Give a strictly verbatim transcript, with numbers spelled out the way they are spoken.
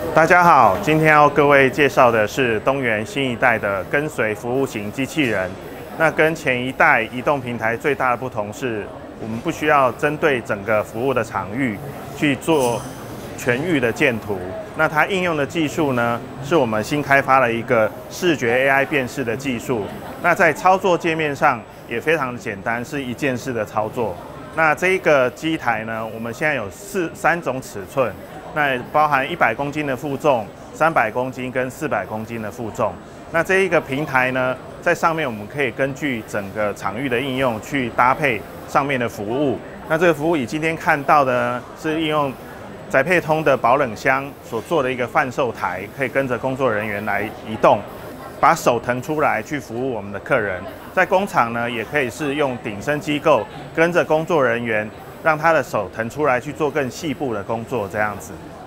大家好，今天要各位介绍的是东元新一代的跟随服务型机器人。那跟前一代移动平台最大的不同是，我们不需要针对整个服务的场域去做全域的建图。那它应用的技术呢，是我们新开发了一个视觉 A I 辨识的技术。那在操作界面上也非常的简单，是一键式的操作。那这一个机台呢，我们现在有四三种尺寸。那包含一百公斤的负重、三百公斤跟四百公斤的负重。那这一个平台呢，在上面我们可以根据整个场域的应用去搭配上面的服务。那这个服务以今天看到的呢，是应用宅配通的保冷箱所做的一个贩售台，可以跟着工作人员来移动，把手腾出来去服务我们的客人。在工厂呢，也可以是用顶升机构跟着工作人员，让他的手腾出来去做更细部的工作，这样子。